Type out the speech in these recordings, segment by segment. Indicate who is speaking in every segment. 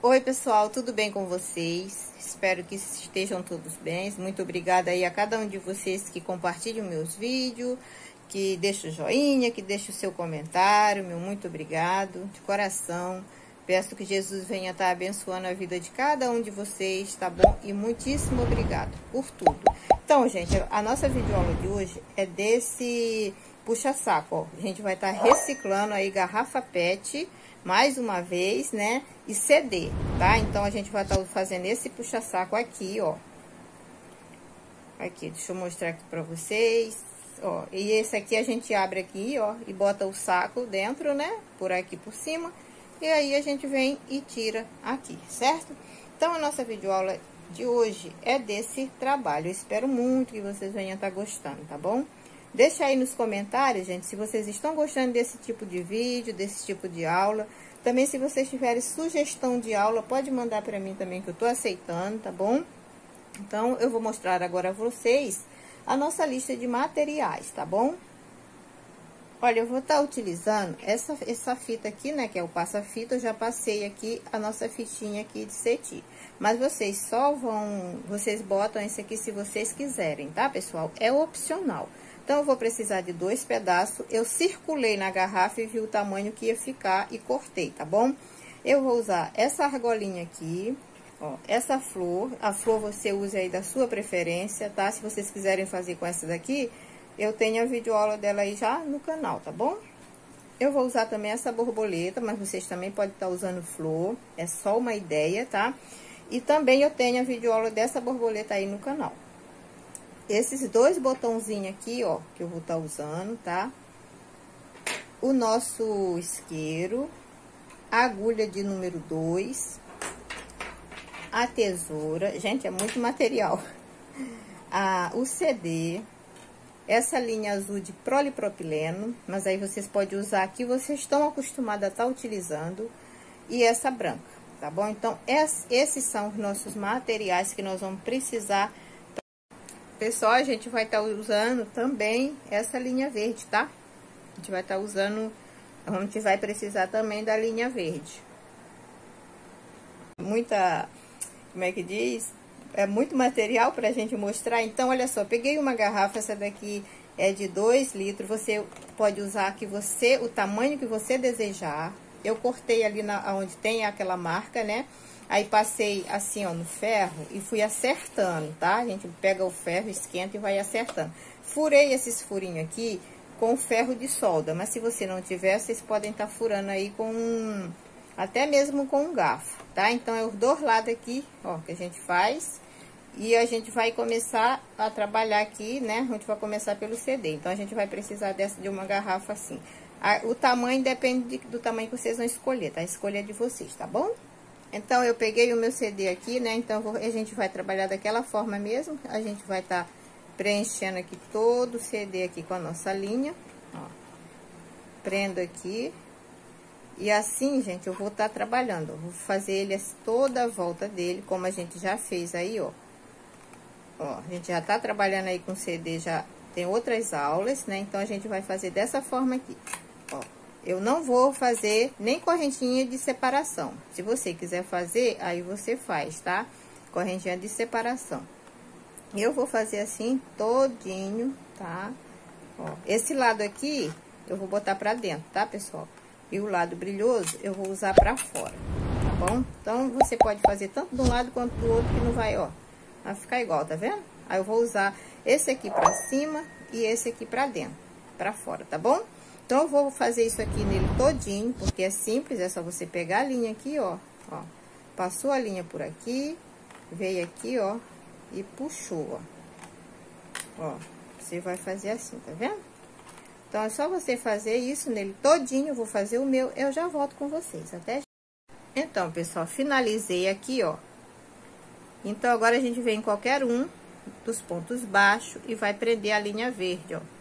Speaker 1: Oi pessoal, tudo bem com vocês? Espero que estejam todos bem. Muito obrigada aí a cada um de vocês que compartilham meus vídeos, que deixa o joinha, que deixa o seu comentário. Meu muito obrigado, de coração. Peço que Jesus venha estar abençoando a vida de cada um de vocês, tá bom? E muitíssimo obrigado por tudo. Então, gente, a nossa videoaula de hoje é desse puxa-saco, ó. A gente vai estar reciclando aí garrafa PET, mais uma vez, né? E CD, tá? Então, a gente vai estar fazendo esse puxa-saco aqui, ó. Aqui, deixa eu mostrar aqui pra vocês, ó. E esse aqui a gente abre aqui, ó, e bota o saco dentro, né? Por aqui por cima. E aí, a gente vem e tira aqui, certo? Então, a nossa videoaula de hoje é desse trabalho. Eu espero muito que vocês venham estar gostando, tá bom? Deixa aí nos comentários, gente, se vocês estão gostando desse tipo de vídeo, desse tipo de aula. Também, se vocês tiverem sugestão de aula, pode mandar para mim também, que eu tô aceitando, tá bom? Então, eu vou mostrar agora a vocês a nossa lista de materiais, tá bom? Olha, eu vou estar utilizando essa fita aqui, né, que é o passa-fita. Eu já passei aqui a nossa fitinha aqui de cetim. Mas vocês vocês botam esse aqui se vocês quiserem, tá, pessoal? É opcional. Então, eu vou precisar de 2 pedaços. Eu circulei na garrafa e vi o tamanho que ia ficar e cortei, tá bom? Eu vou usar essa argolinha aqui, ó, essa flor. A flor você usa aí da sua preferência, tá? Se vocês quiserem fazer com essa daqui, eu tenho a videoaula dela aí já no canal, tá bom? Eu vou usar também essa borboleta, mas vocês também podem estar usando flor. É só uma ideia, tá? E também eu tenho a videoaula dessa borboleta aí no canal. Esses 2 botãozinhos aqui, ó, que eu vou estar usando, tá? O nosso isqueiro, a agulha de número 2, a tesoura, gente, é muito material. O CD, essa linha azul de polipropileno, mas aí vocês podem usar aqui, vocês estão acostumados a estar utilizando, e essa branca, tá bom? Então, esses são os nossos materiais que nós vamos precisar. Pessoal, a gente vai estar usando também essa linha verde, tá? A gente vai estar usando, a gente vai precisar também da linha verde. Muita, como é que diz? É muito material pra gente mostrar. Então, olha só, peguei uma garrafa, essa daqui é de 2 litros. Você pode usar aqui o tamanho que você desejar. Eu cortei ali onde tem aquela marca, né? Aí, passei assim, ó, no ferro e fui acertando, tá? A gente pega o ferro, esquenta e vai acertando. Furei esses furinhos aqui com ferro de solda, mas se você não tiver, vocês podem estar furando aí até mesmo com um garfo, tá? Então, é os 2 lados aqui, ó, que a gente faz. E a gente vai começar a trabalhar aqui, né? A gente vai começar pelo CD. Então, a gente vai precisar de uma garrafa assim. O tamanho depende do tamanho que vocês vão escolher, tá? A escolha é de vocês, tá bom? Então, eu peguei o meu CD aqui, né? Então, a gente vai trabalhar daquela forma mesmo. A gente vai estar preenchendo aqui todo o CD aqui com a nossa linha, ó. Prendo aqui. E assim, gente, eu vou estar trabalhando. Eu vou fazer ele toda a volta dele, como a gente já fez aí, ó. Ó, a gente já tá trabalhando aí com CD, já tem outras aulas, né? Então, a gente vai fazer dessa forma aqui, ó. Eu não vou fazer nem correntinha de separação. Se você quiser fazer, aí você faz, tá? Correntinha de separação. Eu vou fazer assim, todinho, tá? Ó, esse lado aqui, eu vou botar pra dentro, tá, pessoal? E o lado brilhoso, eu vou usar pra fora, tá bom? Então, você pode fazer tanto de um lado quanto do outro, que não vai, ó, vai ficar igual, tá vendo? Aí, eu vou usar esse aqui pra cima e esse aqui pra dentro, pra fora, tá bom? Então, eu vou fazer isso aqui nele todinho, porque é simples, é só você pegar a linha aqui, ó, passou a linha por aqui, veio aqui, ó, e puxou, ó, você vai fazer assim, tá vendo? Então, é só você fazer isso nele todinho. Eu vou fazer o meu, eu já volto com vocês, até já. Então, pessoal, finalizei aqui, ó. Então, agora a gente vem em qualquer um dos pontos baixos e vai prender a linha verde, ó.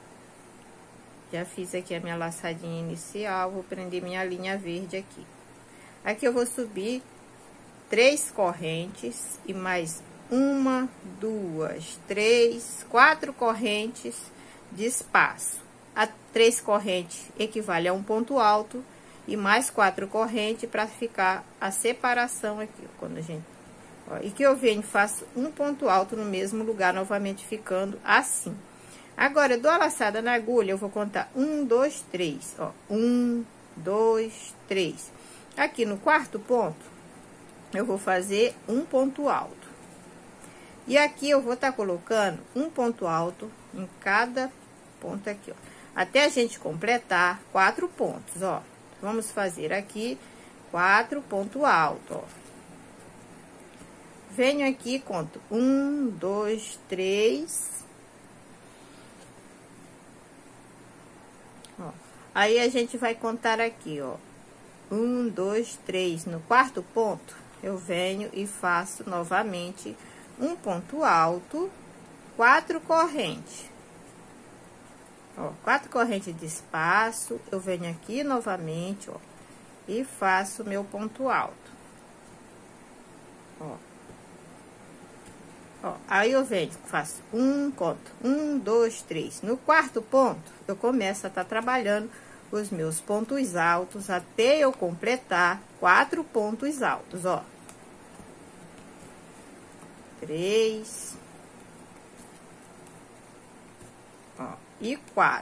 Speaker 1: Já fiz aqui a minha laçadinha inicial, vou prender minha linha verde aqui. Aqui eu vou subir 3 correntes e mais 1, 2, 3, 4 correntes de espaço. A 3 correntes equivale a um ponto alto e mais 4 correntes para ficar a separação aqui, ó, quando a gente... Ó, e que eu venho e faço um ponto alto no mesmo lugar, novamente ficando assim. Agora, eu dou a laçada na agulha, eu vou contar 1, 2, 3, ó, 1, 2, 3. Aqui no quarto ponto, eu vou fazer um ponto alto. E aqui eu vou estar colocando um ponto alto em cada ponto aqui, ó. Até a gente completar 4 pontos, ó. Vamos fazer aqui 4 pontos altos, ó. Venho aqui, conto 1, 2, 3. Ó. Aí a gente vai contar aqui, ó. 1, 2, 3. No quarto ponto, eu venho e faço novamente um ponto alto, 4 correntes. Ó, 4 correntes de espaço, eu venho aqui novamente, ó, e faço meu ponto alto. Ó. Ó, aí eu venho, faço conto 1, 2, 3. No quarto ponto, eu começo a estar trabalhando os meus pontos altos até eu completar 4 pontos altos, ó. 3, ó, e 4.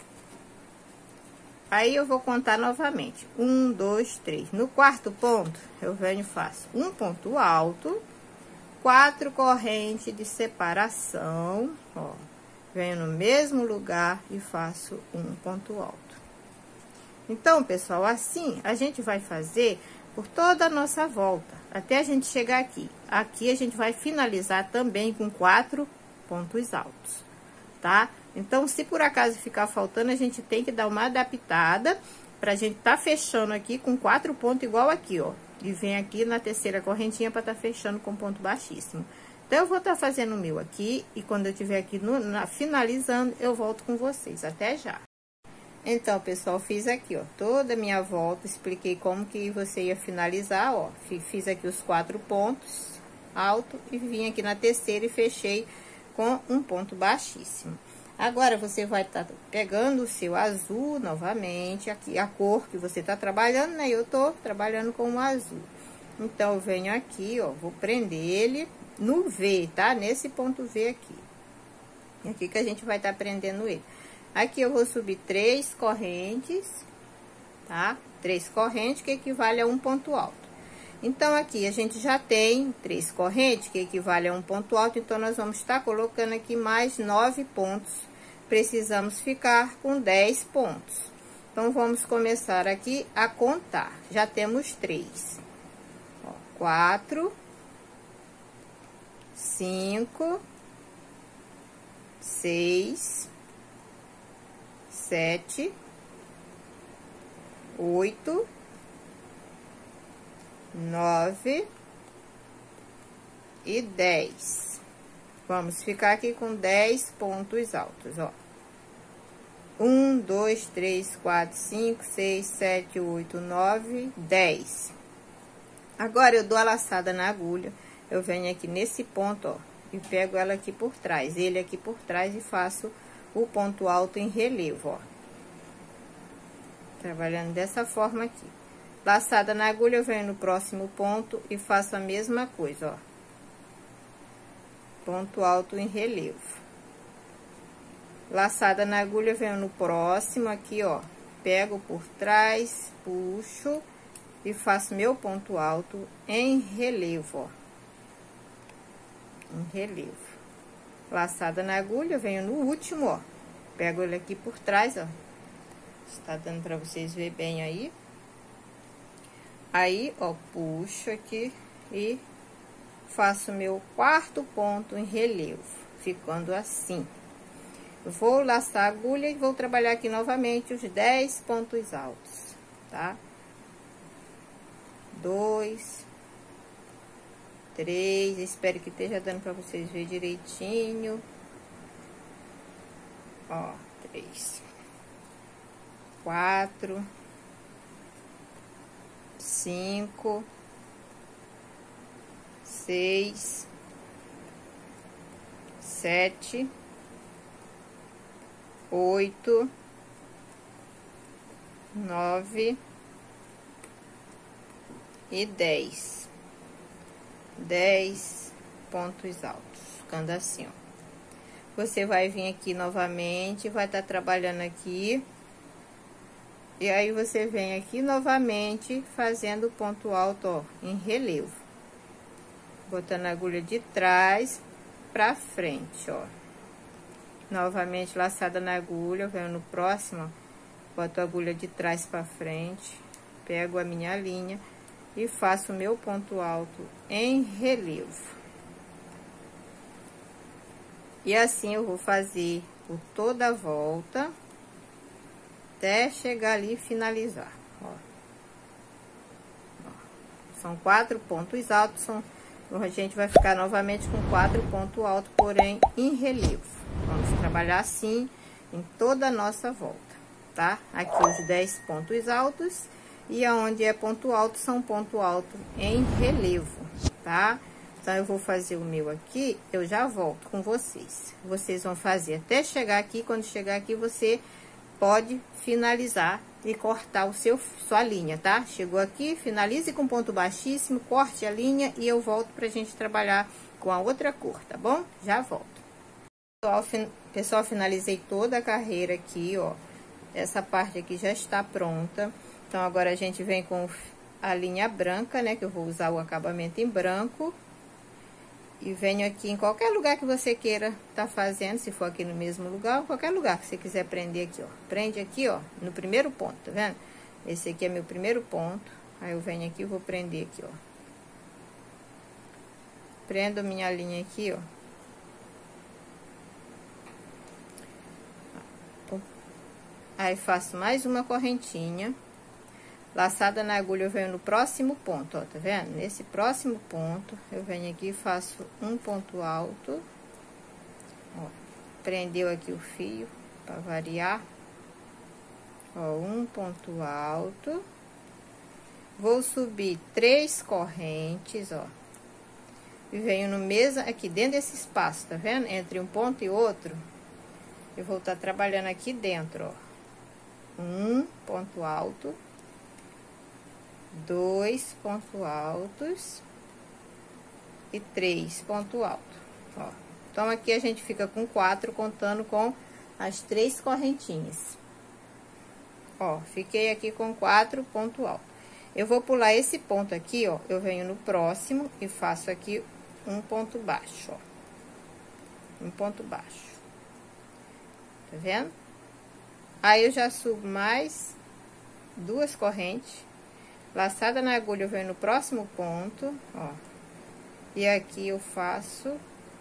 Speaker 1: Aí eu vou contar novamente 1, 2, 3. No quarto ponto, eu venho e faço um ponto alto, 4 correntes de separação, ó. Venho no mesmo lugar e faço um ponto alto. Então, pessoal, assim a gente vai fazer por toda a nossa volta, até a gente chegar aqui. Aqui a gente vai finalizar também com 4 pontos altos, tá? Então, se por acaso ficar faltando, a gente tem que dar uma adaptada pra gente tá fechando aqui com 4 pontos igual aqui, ó. E vem aqui na terceira correntinha pra tá fechando com ponto baixíssimo. Então, eu vou tá fazendo o meu aqui e quando eu tiver aqui finalizando, eu volto com vocês. Até já! Então, pessoal, fiz aqui, ó, toda a minha volta, expliquei como que você ia finalizar, ó. Fiz aqui os 4 pontos alto e vim aqui na terceira e fechei com um ponto baixíssimo. Agora, você vai estar pegando o seu azul novamente, aqui a cor que você tá trabalhando, né? Eu tô trabalhando com o azul. Então, eu venho aqui, ó, vou prender ele no V, tá? Nesse ponto V aqui. É aqui que a gente vai estar prendendo ele. Aqui eu vou subir 3 correntes, tá? 3 correntes, que equivale a um ponto alto. Então, aqui a gente já tem 3 correntes, que equivale a um ponto alto. Então, nós vamos estar colocando aqui mais 9 pontos. Precisamos ficar com 10 pontos. Então, vamos começar aqui a contar. Já temos 3. Ó, 4, 5, 6... 7, 8, 9 e 10. Vamos ficar aqui com 10 pontos altos, ó. 1, 2, 3, 4, 5, 6, 7, 8, 9, 10. Agora, eu dou a laçada na agulha, eu venho aqui nesse ponto, ó, e pego ela aqui por trás, ele aqui por trás e faço o ponto alto em relevo, ó. Trabalhando dessa forma aqui. Laçada na agulha, eu venho no próximo ponto e faço a mesma coisa, ó. Ponto alto em relevo. Laçada na agulha, eu venho no próximo aqui, ó. Pego por trás, puxo e faço meu ponto alto em relevo, ó. Em relevo. Laçada na agulha, eu venho no último, ó. Pego ele aqui por trás, ó. Está dando pra vocês verem bem aí. Aí, ó, puxo aqui e faço meu quarto ponto em relevo, ficando assim. Eu vou laçar a agulha e vou trabalhar aqui novamente os 10 pontos altos, tá? 2, 3, espero que esteja dando pra vocês verem direitinho. Ó, 3, 4, 5, 6, 7, 8, 9 e 10. 10 pontos altos, ficando assim, ó. Você vai vir aqui novamente, vai estar trabalhando aqui. E aí, você vem aqui novamente, fazendo o ponto alto, ó, em relevo. Botando a agulha de trás pra frente, ó. Novamente, laçada na agulha, venho no próximo, ó, boto a agulha de trás pra frente, pego a minha linha e faço o meu ponto alto em relevo. E assim eu vou fazer por toda a volta, até chegar ali e finalizar, ó. São 4 pontos altos, a gente vai ficar novamente com 4 pontos altos, porém em relevo. Vamos trabalhar assim em toda a nossa volta, tá? Aqui os 10 pontos altos, e aonde é ponto alto, são ponto alto em relevo, tá? Então, eu vou fazer o meu aqui, eu já volto com vocês. Vocês vão fazer até chegar aqui, quando chegar aqui, você pode finalizar e cortar sua linha, tá? Chegou aqui, finalize com ponto baixíssimo, corte a linha e eu volto pra gente trabalhar com a outra cor, tá bom? Já volto. Pessoal, finalizei toda a carreira aqui, ó. Essa parte aqui já está pronta. Então, agora a gente vem com a linha branca, né? Que eu vou usar o acabamento em branco. E venho aqui em qualquer lugar que você queira tá fazendo, se for aqui no mesmo lugar, ou qualquer lugar que você quiser prender aqui, ó. Prende aqui, ó, no primeiro ponto, tá vendo? Esse aqui é meu primeiro ponto. Aí eu venho aqui e vou prender aqui, ó. Prendo minha linha aqui, ó. Aí faço mais uma correntinha. Laçada na agulha, eu venho no próximo ponto, ó, tá vendo? Nesse próximo ponto, eu venho aqui e faço um ponto alto. Ó, prendeu aqui o fio, pra variar. Ó, um ponto alto. Vou subir 3 correntes, ó. E venho no mesmo, aqui dentro desse espaço, tá vendo? Entre um ponto e outro, eu vou estar trabalhando aqui dentro, ó. Um ponto alto. 2 pontos altos e 3 pontos altos, ó. Então, aqui a gente fica com 4, contando com as 3 correntinhas. Ó, fiquei aqui com 4 pontos altos. Eu vou pular esse ponto aqui, ó, eu venho no próximo e faço aqui um ponto baixo, ó. Um ponto baixo. Tá vendo? Aí, eu já subo mais 2 correntes. Laçada na agulha, eu venho no próximo ponto, ó. E aqui eu faço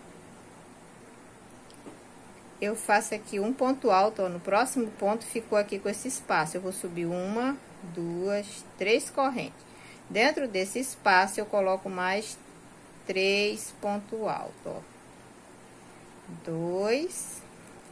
Speaker 1: aqui um ponto alto, ó. No próximo ponto, ficou aqui com esse espaço. Eu vou subir 1, 2, 3 correntes. Dentro desse espaço, eu coloco mais 3 pontos altos, ó. 2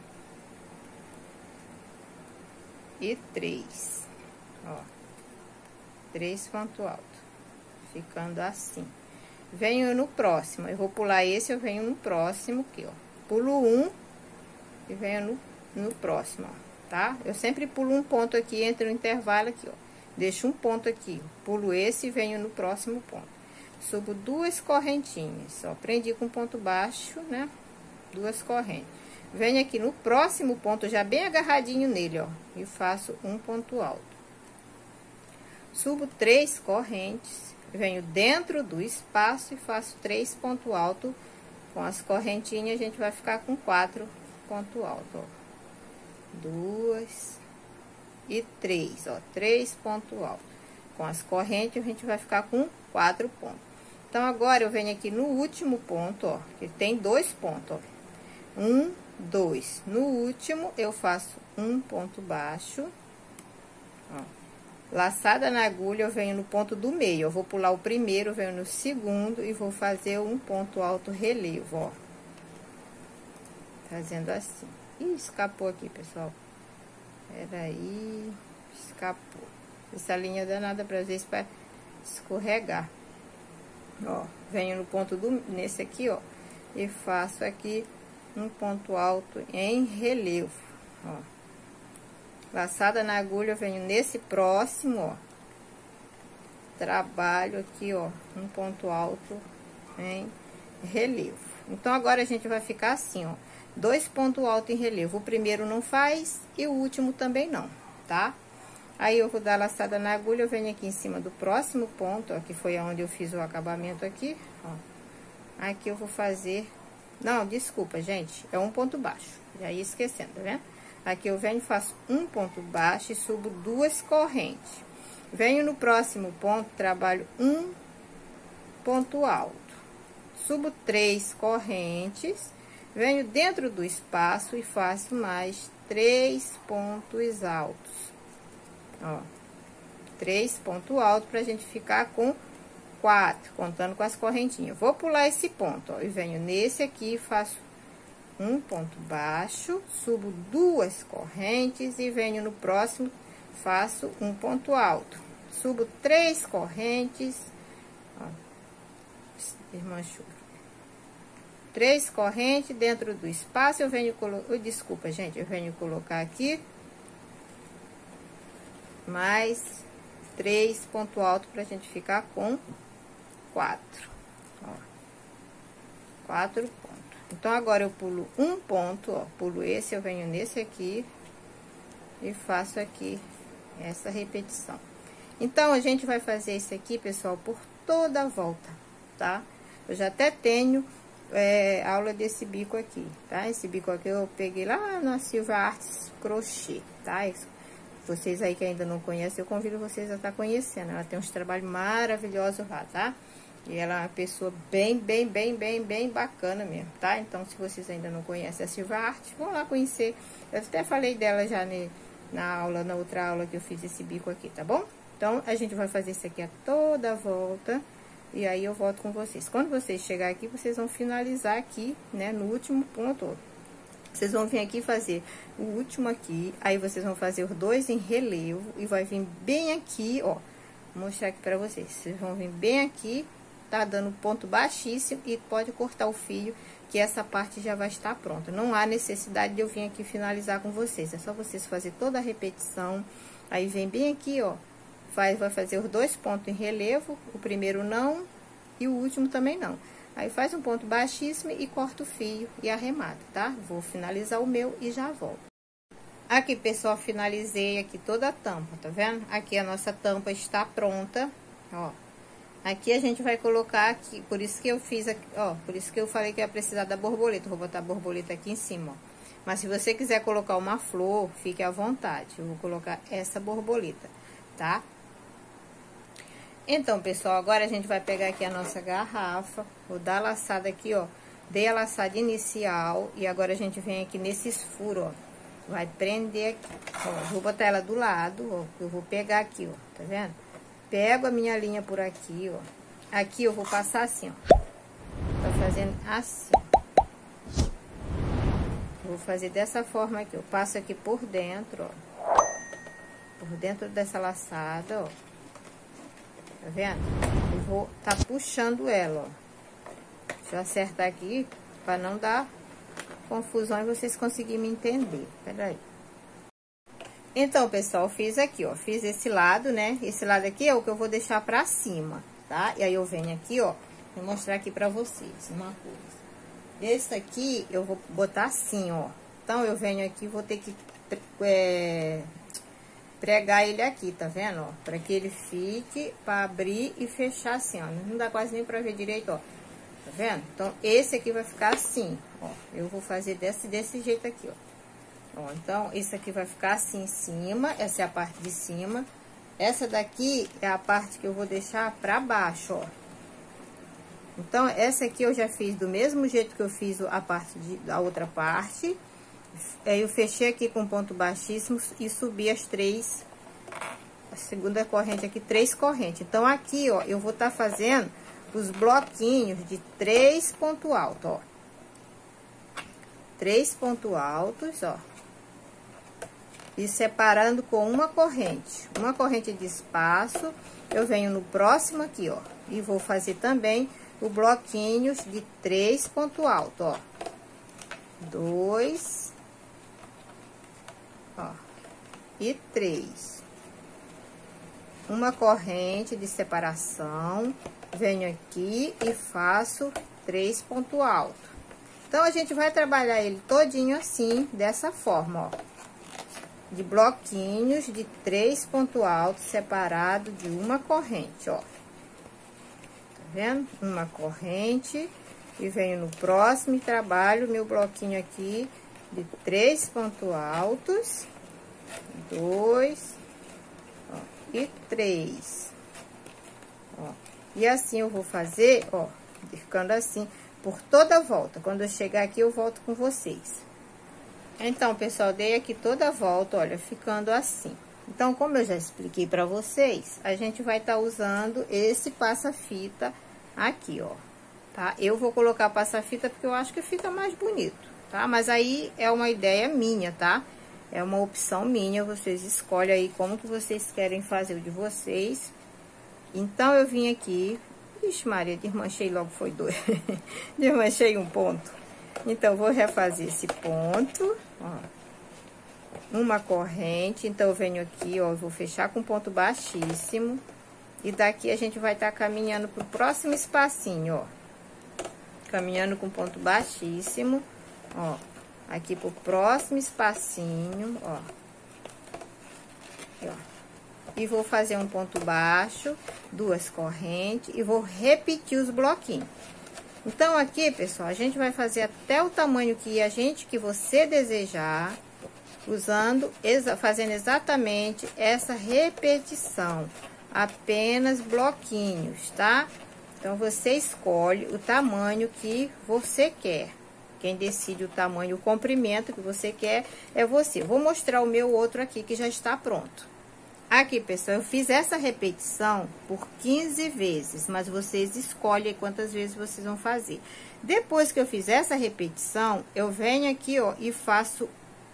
Speaker 1: e 3, ó. 3 pontos altos, ficando assim. Venho no próximo, eu vou pular esse, eu venho no próximo aqui, ó. Pulo um e venho no próximo, ó, tá? Eu sempre pulo um ponto aqui, entre o intervalo aqui, ó. Deixo um ponto aqui, pulo esse e venho no próximo ponto. Subo 2 correntinhas, ó. Prendi com ponto baixo, né? 2 correntes. Venho aqui no próximo ponto, já bem agarradinho nele, ó. E faço um ponto alto. Subo 3 correntes, venho dentro do espaço e faço 3 pontos altos. Com as correntinhas, a gente vai ficar com 4 pontos altos, ó. 2 e 3, ó. 3 pontos altos. Com as correntes, a gente vai ficar com 4 pontos. Então, agora, eu venho aqui no último ponto, ó. Que tem 2 pontos, ó. 1, 2. No último, eu faço um ponto baixo, ó. Laçada na agulha, eu venho no ponto do meio. Eu vou pular o primeiro, venho no segundo e vou fazer um ponto alto relevo, ó. Fazendo assim. Ih, escapou aqui, pessoal. Peraí, escapou. Essa linha danada pra vezes para escorregar. Ó, venho no ponto nesse aqui, ó, e faço aqui um ponto alto em relevo, ó. Laçada na agulha, eu venho nesse próximo, ó. trabalho aqui, ó, um ponto alto em relevo. Então, agora a gente vai ficar assim, ó, 2 pontos altos em relevo. O primeiro não faz e o último também não, tá? Aí, eu vou dar laçada na agulha, eu venho aqui em cima do próximo ponto, ó, que foi onde eu fiz o acabamento aqui, ó. Aqui eu vou fazer... Não, desculpa, gente, é um ponto baixo. Já ia esquecendo, tá vendo? Aqui eu venho, faço um ponto baixo e subo 2 correntes. Venho no próximo ponto, trabalho um ponto alto. Subo 3 correntes, venho dentro do espaço e faço mais 3 pontos altos. Ó, 3 pontos altos pra gente ficar com 4, contando com as correntinhas. Vou pular esse ponto, ó, e venho nesse aqui e faço um ponto baixo, subo 2 correntes e venho no próximo, faço um ponto alto. Subo 3 correntes, ó, desmanchou. 3 correntes dentro do espaço, eu venho colocar, desculpa, gente, eu venho colocar aqui mais 3 pontos altos pra gente ficar com 4, ó, 4 pontos. Então, agora eu pulo um ponto, ó, pulo esse, eu venho nesse aqui e faço aqui essa repetição. Então, a gente vai fazer isso aqui, pessoal, por toda a volta, tá? Eu já até tenho aula desse bico aqui, tá? Esse bico aqui eu peguei lá na Silva Artes Crochê, tá? Vocês aí que ainda não conhecem, eu convido vocês a estar conhecendo. Ela tem uns trabalhos maravilhosos lá, tá? E ela é uma pessoa bem bacana mesmo, tá? Então, se vocês ainda não conhecem a Silva Arte, vão lá conhecer. Eu até falei dela já na outra aula que eu fiz esse bico aqui, tá bom? Então, a gente vai fazer isso aqui a toda a volta. E aí, eu volto com vocês. Quando vocês chegar aqui, vocês vão finalizar aqui, né? No último ponto. Vocês vão vir aqui fazer o último aqui. Aí, vocês vão fazer os 2 em relevo. E vai vir bem aqui, ó. Vou mostrar aqui pra vocês. Vocês vão vir bem aqui. Tá dando ponto baixíssimo. E pode cortar o fio, que essa parte já vai estar pronta. Não há necessidade de eu vir aqui finalizar com vocês. É só vocês fazer toda a repetição. Aí, vem bem aqui, ó. Vai fazer os 2 pontos em relevo, o primeiro não e o último também não. Aí, faz um ponto baixíssimo e corta o fio e arremata, tá? Vou finalizar o meu e já volto. Aqui, pessoal, finalizei aqui toda a tampa, tá vendo? Aqui a nossa tampa está pronta, ó. Aqui a gente vai colocar aqui, por isso que eu fiz aqui, ó, por isso que eu falei que ia precisar da borboleta. Vou botar a borboleta aqui em cima, ó. Mas se você quiser colocar uma flor, fique à vontade. Eu vou colocar essa borboleta, tá? Então, pessoal, agora a gente vai pegar aqui a nossa garrafa, vou dar a laçada aqui, ó, dei a laçada inicial e agora a gente vem aqui nesses furos, ó, vai prender aqui, ó, vou botar ela do lado, ó, eu vou pegar aqui, ó, tá vendo? Pego a minha linha por aqui, ó, aqui eu vou passar assim, ó, tá fazendo assim, vou fazer dessa forma aqui, eu passo aqui por dentro, ó, por dentro dessa laçada, ó. Tá vendo? Eu vou tá puxando ela, ó. Deixa eu acertar aqui pra não dar confusão e vocês conseguirem me entender. Pera aí. Então, pessoal, fiz aqui, ó. Fiz esse lado, né? Esse lado aqui é o que eu vou deixar pra cima, tá? E aí eu venho aqui, ó. Vou mostrar aqui pra vocês uma coisa. Esse aqui eu vou botar assim, ó. Então, eu venho aqui, vou ter que pregar ele aqui, tá vendo, ó? Pra que ele fique, pra abrir e fechar assim, ó. Não dá quase nem pra ver direito, ó. Tá vendo? Então, esse aqui vai ficar assim, ó. Eu vou fazer desse jeito aqui, ó. Ó, então, esse aqui vai ficar assim em cima. Essa é a parte de cima. Essa daqui é a parte que eu vou deixar pra baixo, ó. Então, essa aqui eu já fiz do mesmo jeito que eu fiz a outra parte. Aí, eu fechei aqui com ponto baixíssimo e subi as 3, a segunda corrente aqui, 3 correntes. Então, aqui, ó, eu vou estar fazendo os bloquinhos de 3 pontos altos, ó. 3 pontos altos, ó. E separando com uma corrente de espaço. Eu venho no próximo aqui, ó. E vou fazer também o bloquinhos de 3 pontos altos, ó. 2, ó, e 3. uma corrente de separação, venho aqui e faço 3 pontos altos. Então, a gente vai trabalhar ele todinho assim, dessa forma, ó. De bloquinhos de 3 pontos altos separado de uma corrente, ó. Tá vendo? Uma corrente e venho no próximo e trabalho meu bloquinho aqui de 3 pontos altos, 2, ó, e 3. Ó. E assim eu vou fazer, ó, ficando assim por toda a volta. Quando eu chegar aqui, eu volto com vocês. Então, pessoal, dei aqui toda a volta, olha, ficando assim. Então, como eu já expliquei pra vocês, a gente vai estar usando esse passa-fita aqui, ó, tá? Eu vou colocar passa-fita porque eu acho que fica mais bonito, tá? Mas aí é uma ideia minha, tá? É uma opção minha, vocês escolhem aí como que vocês querem fazer o de vocês. Então, eu vim aqui... Ixi, Maria, desmanchei logo, foi 2. Desmanchei um ponto. Então, vou refazer esse ponto, ó. Uma corrente, então, eu venho aqui, ó, vou fechar com ponto baixíssimo. E daqui a gente vai estar caminhando pro próximo espacinho, ó. Caminhando com ponto baixíssimo, ó. Aqui pro próximo espacinho, ó. Aqui, ó. E vou fazer um ponto baixo, 2 correntes e vou repetir os bloquinhos. Então, aqui, pessoal, a gente vai fazer até o tamanho que você desejar, fazendo exatamente essa repetição, apenas bloquinhos, tá? Então, você escolhe o tamanho que você quer. Quem decide o tamanho, o comprimento que você quer é você. Vou mostrar o meu outro aqui que já está pronto. Aqui, pessoal, eu fiz essa repetição por 15 vezes, mas vocês escolhem quantas vezes vocês vão fazer. Depois que eu fiz essa repetição, eu venho aqui, ó, e faço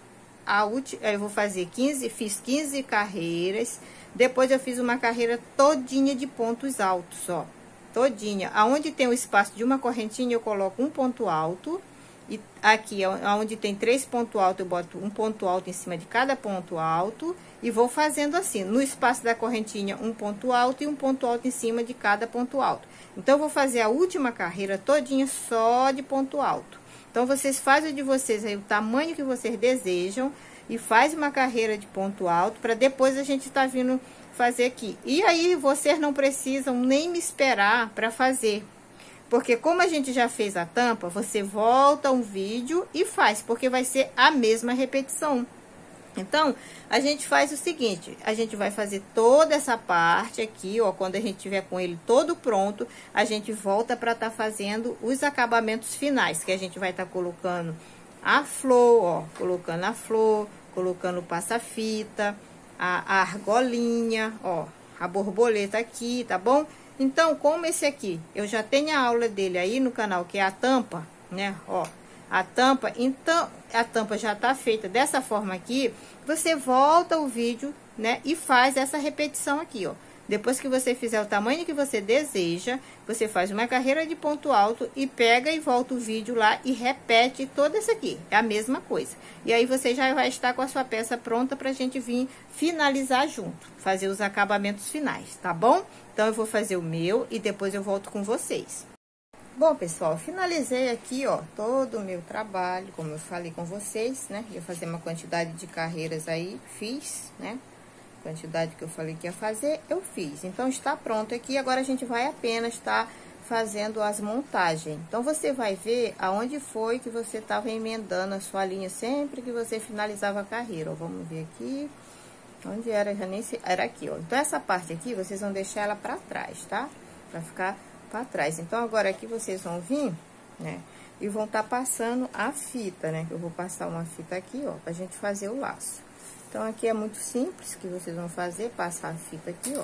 Speaker 1: a última, eu vou fazer 15, fiz 15 carreiras, depois eu fiz uma carreira todinha de pontos altos, ó, todinha. Aonde tem o espaço de uma correntinha, eu coloco um ponto alto. E aqui, onde tem 3 pontos altos, eu boto um ponto alto em cima de cada ponto alto. E vou fazendo assim, no espaço da correntinha, um ponto alto e um ponto alto em cima de cada ponto alto. Então, eu vou fazer a última carreira todinha só de ponto alto. Então, vocês fazem de vocês aí o tamanho que vocês desejam. E faz uma carreira de ponto alto, para depois a gente tá vindo fazer aqui. E aí, vocês não precisam nem me esperar para fazer. Porque como a gente já fez a tampa, você volta um vídeo e faz, porque vai ser a mesma repetição. Então, a gente faz o seguinte, a gente vai fazer toda essa parte aqui, ó, quando a gente tiver com ele todo pronto, a gente volta para estar fazendo os acabamentos finais, que a gente vai estar colocando a flor, ó, colocando a flor, colocando o passa-fita, a argolinha, ó, a borboleta aqui, tá bom? Então, como esse aqui, eu já tenho a aula dele aí no canal, que é a tampa, né, ó, a tampa, então, a tampa já tá feita dessa forma aqui, você volta o vídeo, né, e faz essa repetição aqui, ó. Depois que você fizer o tamanho que você deseja, você faz uma carreira de ponto alto e pega e volta o vídeo lá e repete todo esse aqui. É a mesma coisa. E aí, você já vai estar com a sua peça pronta pra gente vir finalizar junto. Fazer os acabamentos finais, tá bom? Então, eu vou fazer o meu e depois eu volto com vocês. Bom, pessoal, finalizei aqui, ó, todo o meu trabalho, como eu falei com vocês, né? Ia fazer uma quantidade de carreiras aí, fiz, né? Quantidade que eu falei que ia fazer, eu fiz. Então, está pronto aqui. Agora, a gente vai apenas estar fazendo as montagens. Então, você vai ver aonde foi que você estava emendando a sua linha sempre que você finalizava a carreira. Ó, vamos ver aqui. Onde era? Já nem sei. Era aqui, ó. Então, essa parte aqui, vocês vão deixar ela pra trás, tá? Pra ficar pra trás. Então, agora aqui vocês vão vir, né? E vão estar passando a fita, né? Eu vou passar uma fita aqui, ó, pra gente fazer o laço. Então, aqui é muito simples que vocês vão fazer, passar a fita aqui, ó.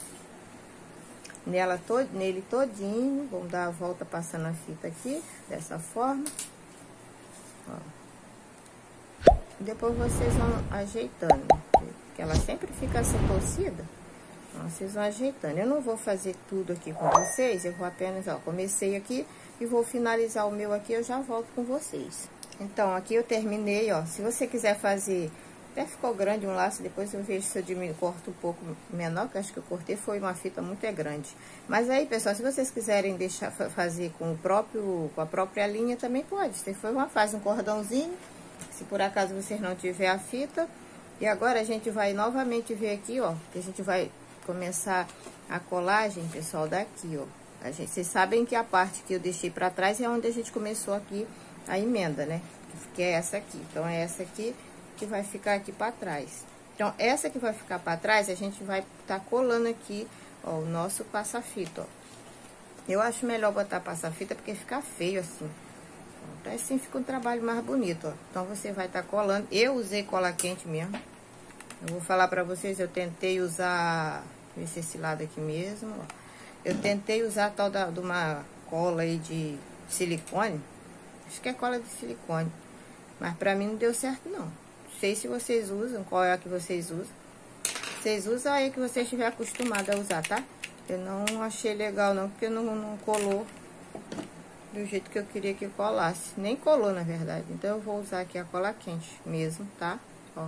Speaker 1: Nele todinho, vamos dar a volta passando a fita aqui, dessa forma. Ó. Depois vocês vão ajeitando, porque ela sempre fica assim torcida. Então, vocês vão ajeitando. Eu não vou fazer tudo aqui com vocês, eu vou apenas, ó, comecei aqui e vou finalizar o meu aqui, eu já volto com vocês. Então, aqui eu terminei, ó. Se você quiser fazer Até ficou grande um laço, depois eu vejo se eu corto um pouco menor, que acho que eu cortei, foi uma fita muito grande. Mas aí, pessoal, se vocês quiserem deixar fazer com a própria linha, também pode. Se for faz um cordãozinho, se por acaso vocês não tiver a fita. E agora a gente vai novamente ver aqui, ó, que a gente vai começar a colagem, pessoal, daqui, ó. Vocês sabem que a parte que eu deixei pra trás é onde a gente começou aqui a emenda, né? Que é essa aqui. Então, é essa aqui que vai ficar aqui pra trás. Então, essa que vai ficar pra trás, a gente vai tá colando aqui, ó, o nosso passa-fita, ó. Eu acho melhor botar passa-fita porque fica feio assim. Então, assim fica um trabalho mais bonito, ó. Então, você vai tá colando. Eu usei cola quente mesmo. Eu vou falar pra vocês, eu tentei usar... Deixa eu ver se esse lado aqui mesmo, ó. Eu tentei usar tal de uma cola aí de silicone. Acho que é cola de silicone. Mas pra mim não deu certo, não. Não sei se vocês usam, qual é a que vocês usam. Vocês usam aí que você estiver acostumado a usar, tá? Eu não achei legal não, porque não colou do jeito que eu queria que colasse. Nem colou, na verdade. Então, eu vou usar aqui a cola quente mesmo, tá? Ó.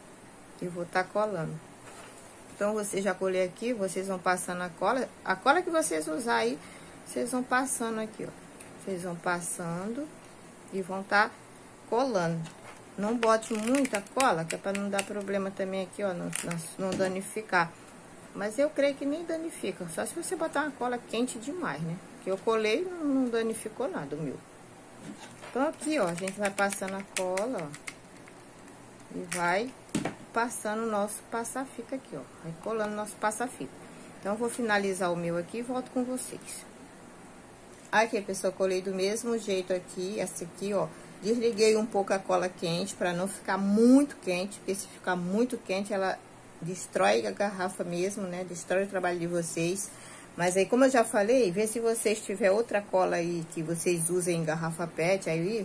Speaker 1: E vou tá colando. Então, você já colei aqui, vocês vão passando a cola que vocês usar aí, vocês vão passando aqui, ó. Vocês vão passando e vão tá colando. Não bote muita cola, que é pra não dar problema também aqui, ó, não danificar. Mas eu creio que nem danifica, só se você botar uma cola quente demais, né? Que eu colei e não danificou nada o meu. Então, aqui, ó, a gente vai passando a cola, ó. E vai passando o nosso passa-fita aqui, ó. Vai colando o nosso passa-fita. Então, eu vou finalizar o meu aqui e volto com vocês. Aqui, pessoal, colei do mesmo jeito aqui, essa aqui, ó. Desliguei um pouco a cola quente para não ficar muito quente, porque se ficar muito quente, ela destrói a garrafa mesmo, né? Destrói o trabalho de vocês. Mas aí, como eu já falei, vê se vocês tiver outra cola aí que vocês usem em garrafa PET, aí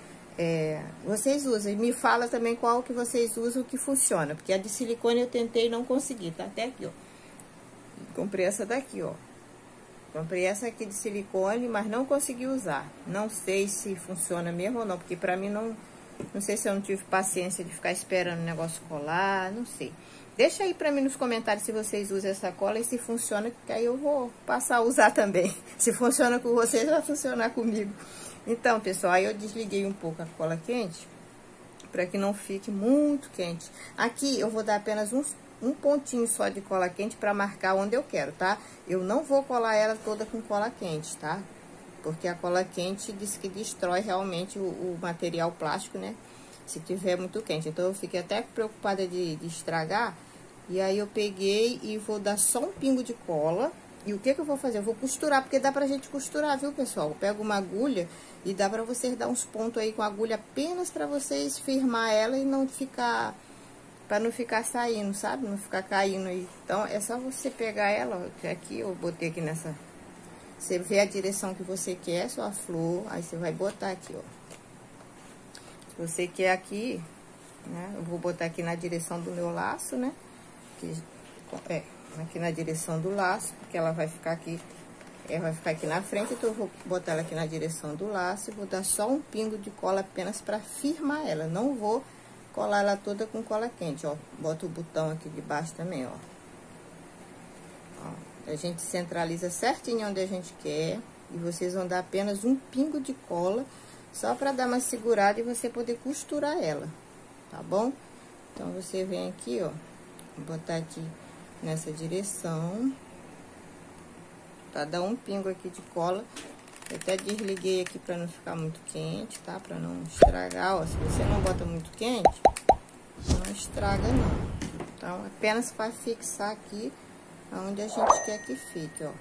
Speaker 1: vocês usam. E me fala também qual que vocês usam que funciona, porque a de silicone eu tentei e não consegui, tá até aqui, ó. Comprei essa daqui, ó. Comprei essa aqui de silicone, mas não consegui usar. Não sei se funciona mesmo ou não, porque pra mim não sei se eu não tive paciência de ficar esperando o negócio colar, não sei. Deixa aí pra mim nos comentários se vocês usam essa cola e se funciona, que aí eu vou passar a usar também. Se funciona com vocês, vai funcionar comigo. Então, pessoal, aí eu desliguei um pouco a cola quente, pra que não fique muito quente. Aqui eu vou dar apenas um pontinho só de cola quente para marcar onde eu quero, tá? Eu não vou colar ela toda com cola quente, tá? Porque a cola quente diz que destrói realmente o material plástico, né? Se tiver muito quente. Então, eu fiquei até preocupada de estragar. E aí, eu peguei e vou dar só um pingo de cola. E o que eu vou fazer? Eu vou costurar, porque dá pra gente costurar, viu, pessoal? Eu pego uma agulha e dá pra vocês dar uns pontos aí com a agulha apenas pra vocês firmar ela e não ficar... Pra não ficar saindo, sabe? Não ficar caindo aí. Então, é só você pegar ela, ó, aqui, eu botei aqui nessa... Você vê a direção que você quer, sua flor, aí você vai botar aqui, ó. Se você quer aqui, né? Eu vou botar aqui na direção do meu laço, né? Aqui na direção do laço, porque ela vai ficar aqui... Ela vai ficar aqui na frente, então eu vou botar ela aqui na direção do laço e vou dar só um pingo de cola apenas pra firmar ela. Não vou colar ela toda com cola quente, ó. Bota o botão aqui de baixo também, ó. A gente centraliza certinho onde a gente quer. E vocês vão dar apenas um pingo de cola, só pra dar uma segurada e você poder costurar ela, tá bom? Então, você vem aqui, ó. Vou botar aqui nessa direção. Tá? Dá um pingo aqui de cola. Eu até desliguei aqui pra não ficar muito quente, tá? Pra não estragar, ó. Se você não bota muito quente, não estraga, não. Então, apenas pra fixar aqui onde a gente quer que fique, ó.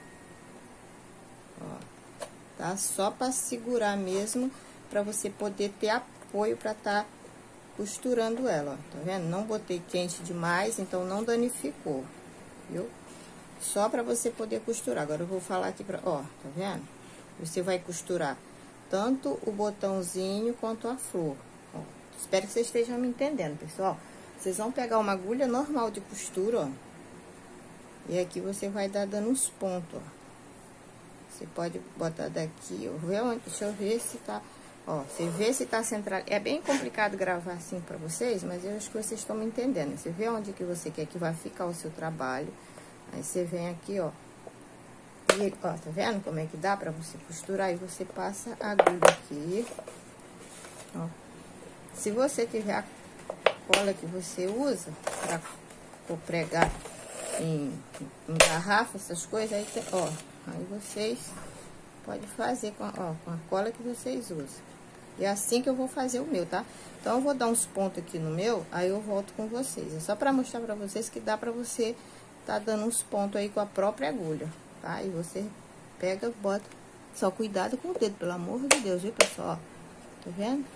Speaker 1: Ó. Tá? Só pra segurar mesmo, pra você poder ter apoio pra tá costurando ela, ó. Tá vendo? Não botei quente demais, então não danificou, viu? Só pra você poder costurar. Agora, eu vou falar aqui pra... Ó, tá vendo? Você vai costurar tanto o botãozinho quanto a flor. Ó, espero que vocês estejam me entendendo, pessoal. Vocês vão pegar uma agulha normal de costura, ó. E aqui você vai dar dando uns pontos, ó. Você pode botar daqui, ó. Deixa eu ver se tá Ó, você vê se tá central. É bem complicado gravar assim pra vocês, mas eu acho que vocês estão me entendendo. Você vê onde que você quer que vai ficar o seu trabalho. Aí você vem aqui, ó. E, ó, tá vendo como é que dá pra você costurar? Aí você passa a agulha aqui. Ó. Se você tiver a cola que você usa pra pregar em garrafa, essas coisas, aí, ó. Aí vocês podem fazer com a cola que vocês usam. E é assim que eu vou fazer o meu, tá? Então, eu vou dar uns pontos aqui no meu, aí eu volto com vocês. É só pra mostrar pra vocês que dá pra você tá dando uns pontos aí com a própria agulha, tá? E você pega, bota. Só cuidado com o dedo, pelo amor de Deus, viu, pessoal? Tá vendo?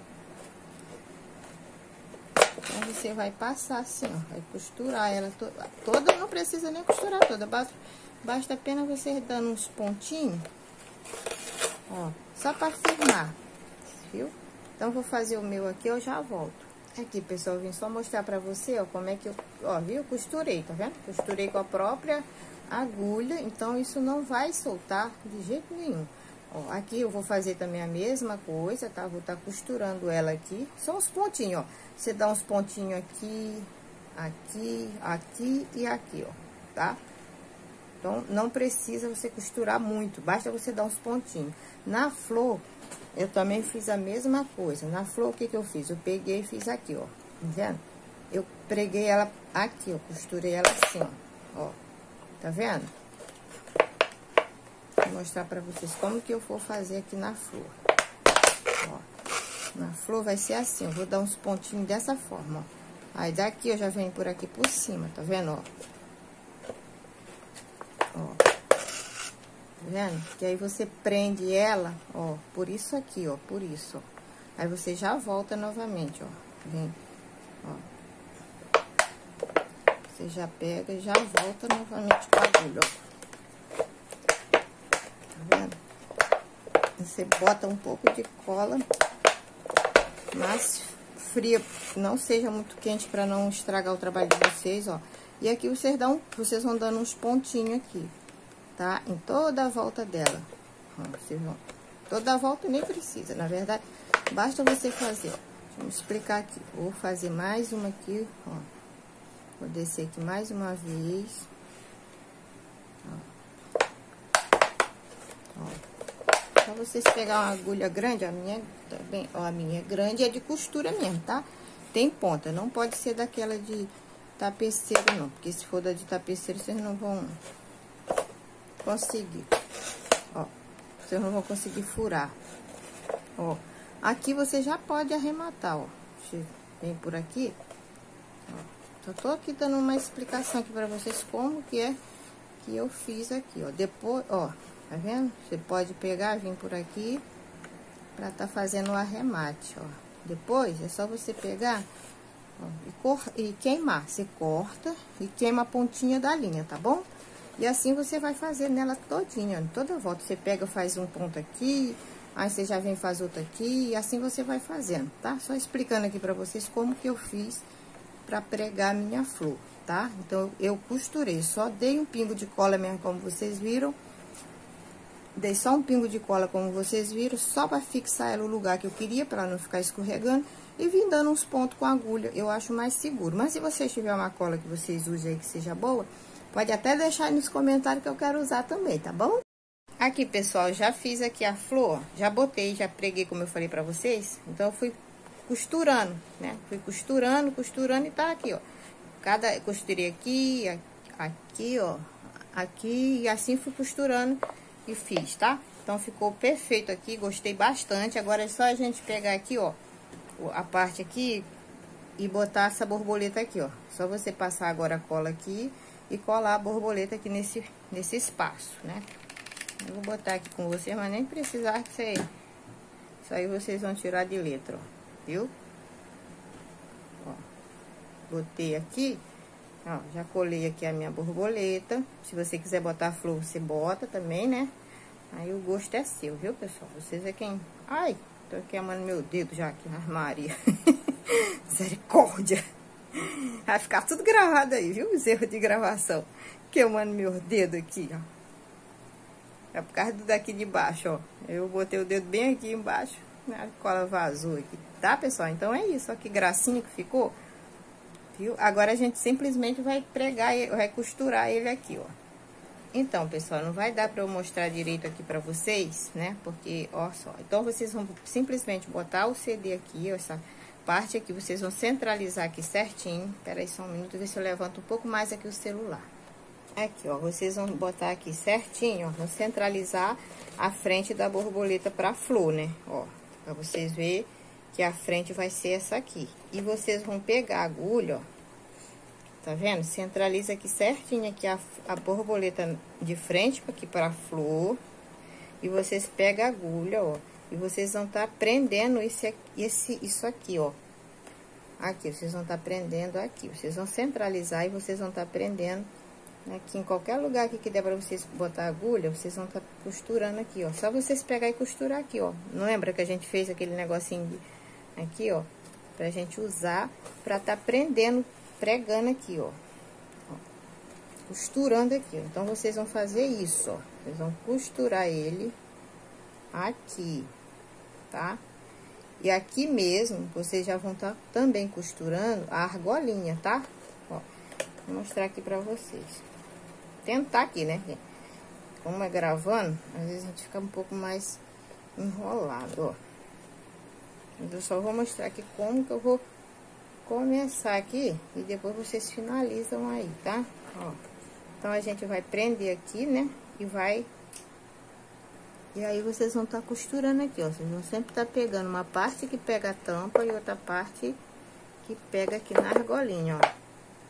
Speaker 1: Então, você vai passar assim, ó. Vai costurar ela toda, não precisa nem costurar toda. Basta apenas você dando uns pontinhos, ó. Só pra firmar, viu? Então, vou fazer o meu aqui, eu já volto. Aqui, pessoal, eu vim só mostrar pra você, ó, como é que eu, ó, viu? Costurei, tá vendo? Costurei com a própria agulha, então isso não vai soltar de jeito nenhum. Ó, aqui eu vou fazer também a mesma coisa, tá? Vou estar costurando ela aqui. Só uns pontinhos, ó. Você dá uns pontinhos aqui, aqui, aqui e aqui, ó, tá? Então, não precisa você costurar muito, basta você dar uns pontinhos. Na flor, eu também fiz a mesma coisa. Na flor, o que que eu fiz? Eu peguei e fiz aqui, ó. Tá vendo? Eu preguei ela aqui, ó. Costurei ela assim, ó. Tá vendo? Vou mostrar pra vocês como que eu vou fazer aqui na flor. Ó. Na flor vai ser assim, eu vou dar uns pontinhos dessa forma, ó. Aí daqui eu já venho por aqui por cima, tá vendo, ó? Ó. Tá vendo? Que aí você prende ela, ó, por isso aqui, ó, por isso, ó. Aí você já volta novamente, ó. Vem, ó. Você já pega e já volta novamente com a agulha, ó. Tá vendo? Você bota um pouco de cola, mas fria, não seja muito quente pra não estragar o trabalho de vocês, ó. E aqui vocês vão dando uns pontinhos aqui, tá? Em toda a volta dela. Ó, vocês vão. Toda a volta nem precisa, na verdade, basta você fazer, ó. Deixa eu explicar aqui. Vou fazer mais uma aqui, ó. Vou descer aqui mais uma vez. Ó. Ó. Só vocês pegar uma agulha grande, a minha também, ó, a minha é grande, é de costura mesmo, tá? Tem ponta, não pode ser daquela de tapeceiro, não. Porque se for da de tapeceiro, vocês não vão conseguir, ó, vocês não vão conseguir furar, ó. Aqui você já pode arrematar, ó. Vem por aqui, ó. Só tô aqui dando uma explicação aqui pra vocês como que é que eu fiz aqui, ó. Depois, ó, tá vendo? Você pode pegar, vir por aqui pra tá fazendo o arremate, ó. Depois é só você pegar, ó, e queimar. Você corta e queima a pontinha da linha, tá bom? E assim você vai fazer nela todinha, ó, toda volta. Você pega, faz um ponto aqui, aí você já vem e faz outro aqui, e assim você vai fazendo, tá? Só explicando aqui pra vocês como que eu fiz pra pregar a minha flor, tá? Então, eu costurei, só dei um pingo de cola mesmo, como vocês viram. Dei só um pingo de cola, como vocês viram, só pra fixar ela no lugar que eu queria, pra ela não ficar escorregando. E vim dando uns pontos com a agulha, eu acho mais seguro. Mas se vocês tiverem uma cola que vocês usem aí que seja boa, pode até deixar aí nos comentários que eu quero usar também, tá bom? Aqui, pessoal, já fiz aqui a flor, já botei, já preguei, como eu falei pra vocês. Então, eu fui costurando, né? Fui costurando, costurando e tá aqui, ó. Costurei aqui, aqui, ó, aqui, e assim fui costurando e fiz, tá? Então, ficou perfeito aqui, gostei bastante. Agora, é só a gente pegar aqui, ó, a parte aqui e botar essa borboleta aqui, ó. Só você passar agora a cola aqui e colar a borboleta aqui nesse espaço, né? Eu vou botar aqui com vocês, mas nem precisar que isso aí vocês vão tirar de letra, ó. Viu? Ó, botei aqui, ó, já colei aqui a minha borboleta. Se você quiser botar flor, você bota também, né? Aí o gosto é seu, viu, pessoal? Vocês é quem... Ai, tô queimando meu dedo já aqui na armaria. Misericórdia! Vai ficar tudo gravado aí, viu? Os erros de gravação. Queimando meu dedo aqui, ó. É por causa do daqui de baixo, ó. Eu botei o dedo bem aqui embaixo. A cola vazou aqui, tá, pessoal? Então é isso, ó, que gracinha que ficou, viu? Agora a gente simplesmente vai pregar, vai costurar ele aqui, ó. Então, pessoal, não vai dar pra eu mostrar direito aqui pra vocês, né? Porque, ó só, então vocês vão simplesmente botar o CD aqui, ó, essa parte aqui, vocês vão centralizar aqui certinho. Pera aí só um minuto, ver se eu levanto um pouco mais aqui o celular. Aqui, ó, vocês vão botar aqui certinho, ó, vão centralizar a frente da borboleta pra flor, né? Ó, pra vocês verem que a frente vai ser essa aqui. E vocês vão pegar a agulha, ó. Tá vendo? Centraliza aqui certinho aqui a borboleta de frente aqui para a flor. E vocês pegam a agulha, ó. E vocês vão estar prendendo isso aqui, ó. Aqui, vocês vão estar prendendo aqui. Vocês vão centralizar e vocês vão estar prendendo aqui em qualquer lugar aqui que der pra vocês botar a agulha. Vocês vão estar costurando aqui, ó. Só vocês pegar e costurar aqui, ó. Não lembra que a gente fez aquele negocinho aqui, ó? Pra gente usar pra estar prendendo, pregando aqui, ó. Costurando aqui, ó. Então, vocês vão fazer isso, ó. Vocês vão costurar ele aqui, tá? E aqui mesmo, vocês já vão estar também costurando a argolinha, tá? Ó, vou mostrar aqui pra vocês. Tentar aqui, né? Como é gravando, às vezes a gente fica um pouco mais enrolado, ó. Mas eu só vou mostrar aqui como que eu vou começar aqui e depois vocês finalizam aí, tá? Ó, então a gente vai prender aqui, né? E aí vocês vão estar costurando aqui, ó. Vocês vão sempre estar pegando uma parte que pega a tampa e outra parte que pega aqui na argolinha, ó.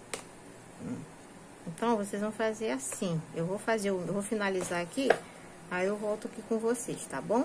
Speaker 1: Então vocês vão fazer assim. Eu vou finalizar aqui, aí eu volto aqui com vocês, tá bom?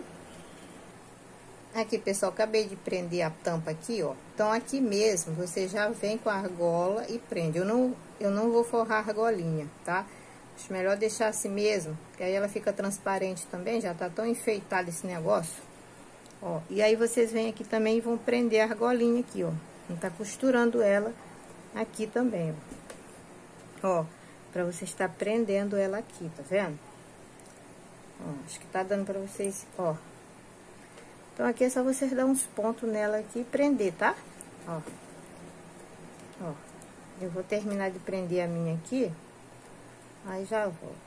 Speaker 1: Aqui, pessoal, acabei de prender a tampa aqui, ó. Então, aqui mesmo, você já vem com a argola e prende. Eu não vou forrar a argolinha, tá? Acho melhor deixar assim mesmo, que aí ela fica transparente também, já tá tão enfeitado esse negócio. Ó, e aí vocês vêm aqui também e vão prender a argolinha aqui, ó. Vão tá costurando ela aqui também, ó. Ó, pra você estar prendendo ela aqui, tá vendo? Ó, acho que tá dando pra vocês, ó. Então, aqui é só vocês dar uns pontos nela aqui e prender, tá? Ó. Ó. Eu vou terminar de prender a minha aqui. Aí já volto.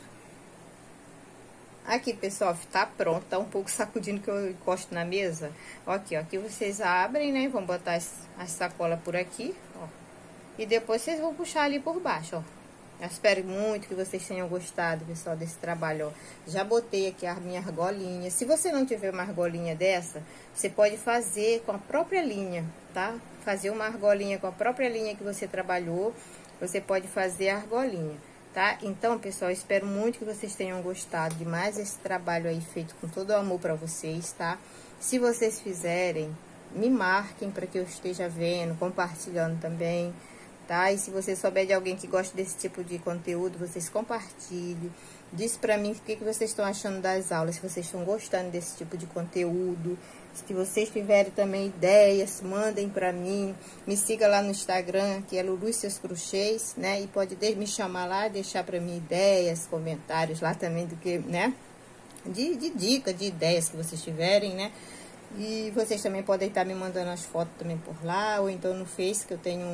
Speaker 1: Aqui, pessoal, tá pronto. Tá um pouco sacudindo que eu encosto na mesa. Ó, aqui, ó. Aqui vocês abrem, né? Vão botar as sacolas por aqui, ó. E depois vocês vão puxar ali por baixo, ó. Eu espero muito que vocês tenham gostado, pessoal, desse trabalho, ó. Já botei aqui a minha argolinha. Se você não tiver uma argolinha dessa, você pode fazer com a própria linha, tá? Fazer uma argolinha com a própria linha que você trabalhou. Você pode fazer a argolinha, tá? Então, pessoal, eu espero muito que vocês tenham gostado de mais esse trabalho aí feito com todo o amor pra vocês, tá? Se vocês fizerem, me marquem para que eu esteja vendo, compartilhando também, tá? E se você souber de alguém que gosta desse tipo de conteúdo, vocês compartilhem. Diz pra mim o que vocês estão achando das aulas, se vocês estão gostando desse tipo de conteúdo. Se vocês tiverem também ideias, mandem pra mim. Me siga lá no Instagram, que é Lulu e Seus Crochês, né? E pode me chamar lá, deixar pra mim ideias, comentários lá também, do que, né? De dica, de ideias que vocês tiverem, né? E vocês também podem estar me mandando as fotos também por lá, ou então no Face, que eu tenho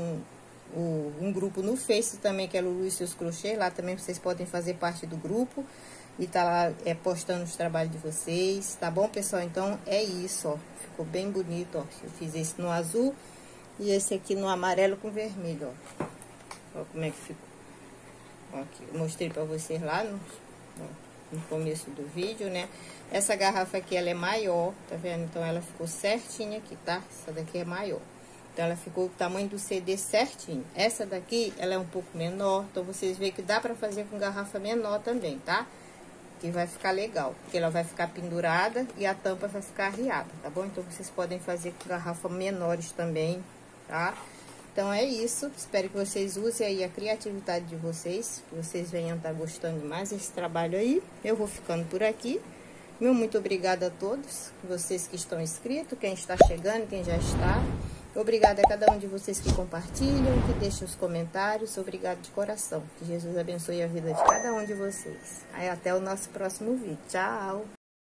Speaker 1: um grupo no Face também, que é Lulu e Seus Crochês. Lá também vocês podem fazer parte do grupo e tá lá postando os trabalhos de vocês, tá bom, pessoal? Então é isso, ó. Ficou bem bonito, ó. Eu fiz esse no azul e esse aqui no amarelo com vermelho, ó. Ó como é que ficou. Ó, aqui, eu mostrei pra vocês lá no começo do vídeo, né? Essa garrafa aqui, ela é maior, tá vendo? Então ela ficou certinha aqui, tá? Essa daqui é maior. Então, ela ficou o tamanho do CD certinho. Essa daqui, ela é um pouco menor. Então, vocês veem que dá pra fazer com garrafa menor também, tá? Que vai ficar legal. Porque ela vai ficar pendurada e a tampa vai ficar arriada, tá bom? Então, vocês podem fazer com garrafa menores também, tá? Então, é isso. Espero que vocês usem aí a criatividade de vocês. Que vocês venham estar gostando de mais desse trabalho aí. Eu vou ficando por aqui. Meu muito obrigada a todos. Vocês que estão inscritos, quem está chegando, quem já está. Obrigada a cada um de vocês que compartilham, que deixam os comentários. Obrigado de coração. Que Jesus abençoe a vida de cada um de vocês. Aí até o nosso próximo vídeo. Tchau!